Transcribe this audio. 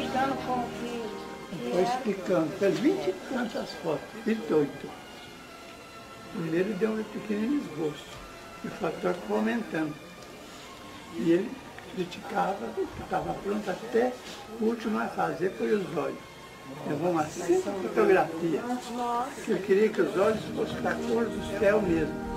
explicando como que Foi explicando, fez 20 e tantas fotos, 28. Primeiro deu um pequeno esboço, e o fator foi aumentando. E ele criticava, que estava pronto até o último a fazer foi os olhos. Levou umas 5 fotografias, que eu queria que os olhos fossem da cor do céu mesmo.